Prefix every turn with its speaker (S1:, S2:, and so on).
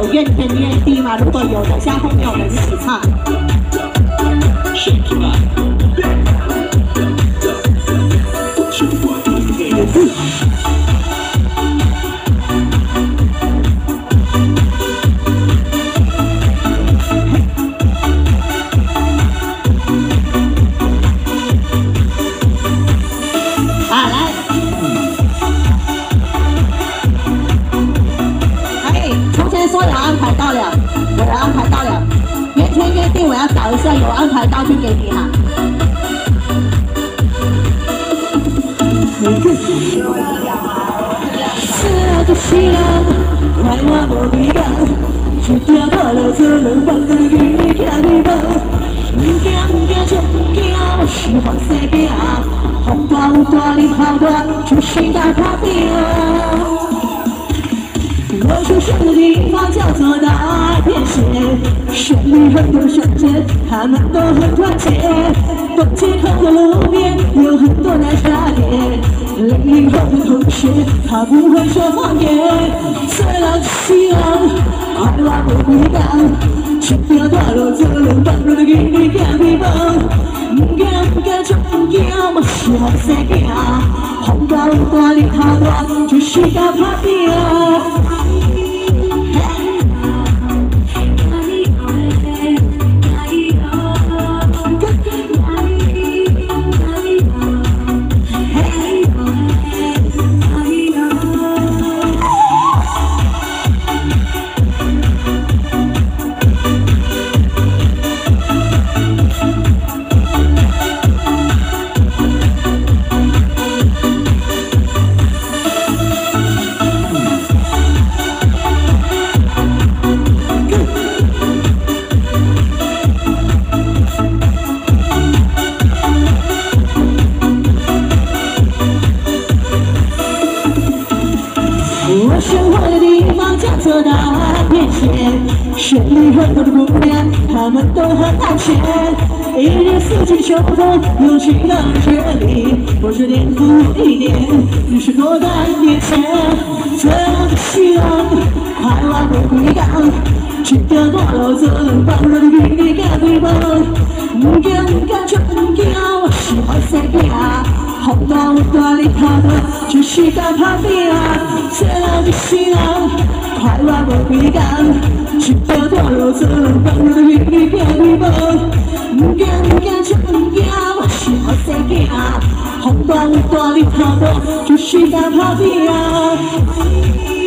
S1: 有怨天怨地吗？如果有的，像后面我们一起唱。我的安排到了，原天约定，我要找一下有安排到就给你哈。是个夕阳，快乐无味感，一条道路做人放在你行你忙，不惊就不惊，我是黄色饼，风大有大力好大，就是大怕病。我出生的地方叫做大天线，山里很多小镇，他们都很团结。东街头的路边有很多奶茶店，00后的同学他不会说谎言。最老的希望，快乐不归港，这条大路做人放路的给你行你忙，不惊就不惊，我是黄色饼，风大有大力好大，就是大怕病。我生活的地方叫做大天线，山里很多的姑娘，她们都很安全。一年四季秋冬，有晴朗的雪里，我是年复一年，你是多在眼前。最后的希望，快乐不归港，这条大路做人放路的给你行你忙，不惊就不惊，我是黄色饼，风大有大力好大，就是大怕病。最老的希望，快乐不归港，这条大路做人放路的给你行你忙，不惊就不惊，我是黄色饼，风大有大力好大，就是大怕病。